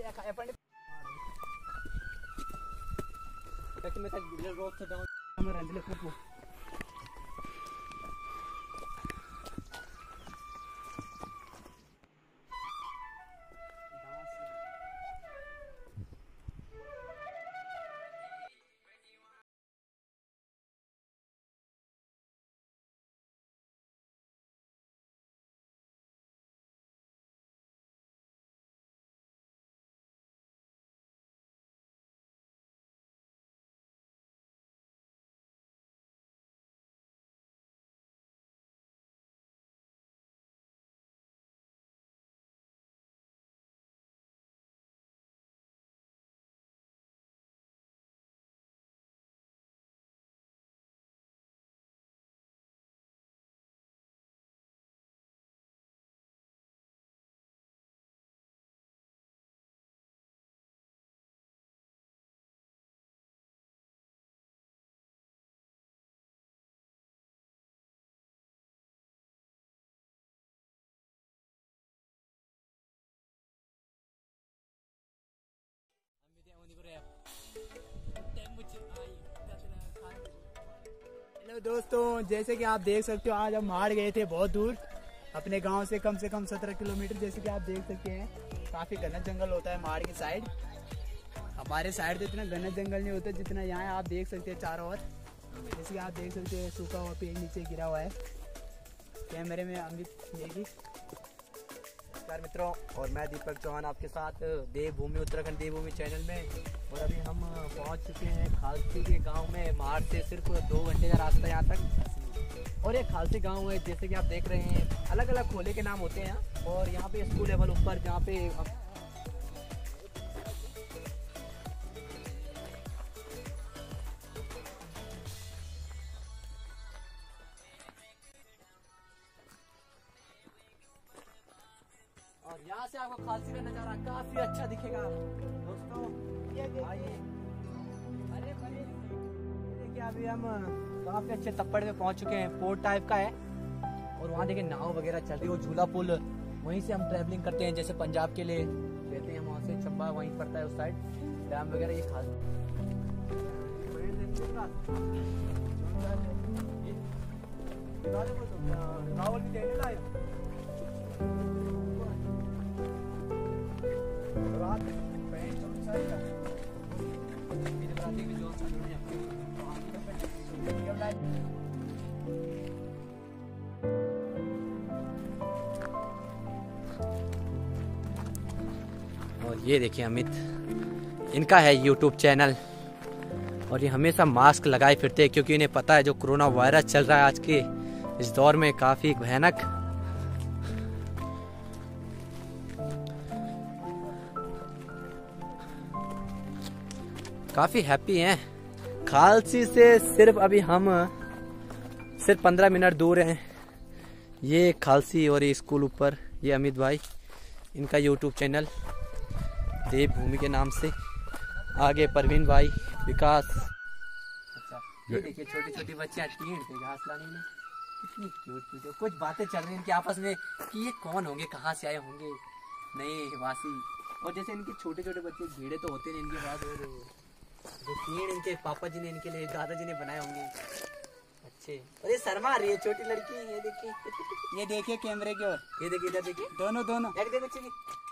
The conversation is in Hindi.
हेलो दोस्तों, जैसे कि आप देख सकते हो आज हम माड़ गए थे बहुत दूर अपने गांव से कम 17 किलोमीटर। जैसे कि आप देख सकते हैं काफ़ी घना जंगल होता है माड़ की साइड। हमारे साइड तो इतना घना जंगल नहीं होता जितना यहाँ है। आप देख सकते हैं चारों ओर, जैसे कि आप देख सकते हैं सूखा हुआ पेड़ नीचे गिरा हुआ है। कैमरे में अमित नेगी। नमस्कार मित्रों, और मैं दीपक चौहान आपके साथ देवभूमि उत्तराखंड देवभूमि चैनल में। और अभी हम पहुंच चुके हैं खालसी के गांव में। माड़ से सिर्फ 2 घंटे का रास्ता है यहाँ तक। और ये खालसी गांव है, जैसे कि आप देख रहे हैं अलग अलग खोले के नाम होते हैं। और यहाँ पे स्कूल लेवल ऊपर जहाँ पे और यहाँ से आपको खालसी का नज़ारा काफी अच्छा दिखेगा दोस्तों। ये आइए, अरे देखिए अभी हम काफी अच्छे तप्पड़ में पहुंच चुके हैं। पोर्ट टाइप का है और वहाँ देखिए नाव वगैरह चल रही है। वो झूला पुल, वहीं से हम ट्रैवलिंग करते हैं। जैसे पंजाब के लिए कहते हैं, वहाँ से चंबा वहीं पड़ता है उस साइड डैम वगैरह। ये खालसी और ये देखिए अमित, इनका है यूट्यूब चैनल। और ये हमेशा मास्क लगाए फिरते हैं क्योंकि इन्हें पता है जो कोरोना वायरस चल रहा है आज के इस दौर में काफी भयानक। काफी हैप्पी हैं। खालसी से सिर्फ अभी हम 15 मिनट दूर हैं। ये खालसी और ये स्कूल ऊपर, ये अमित भाई, इनका यूट्यूब चैनल देवभूमि के नाम से। आगे परवीन भाई, विकास। अच्छा, ये देखिए छोटी छोटी बच्चियां टींड पे घास लाने में कितनी क्यूट। कुछ बातें चल रही हैं इनकी आपस में कि ये कौन होंगे, कहाँ से आए होंगे नए वासी। और जैसे इनके छोटे छोटे बच्चे भेड़े तो होते नहीं इनके पास, और जो टींड इनके पापा जी ने इनके लिए, दादाजी ने बनाए होंगे अच्छे। और ये शर्मा रही है छोटी लड़की, ये देखिए ये देखिए कैमरे की ओर, ये देखिए इधर देखिए, दोनों एक देखो बच्चे की।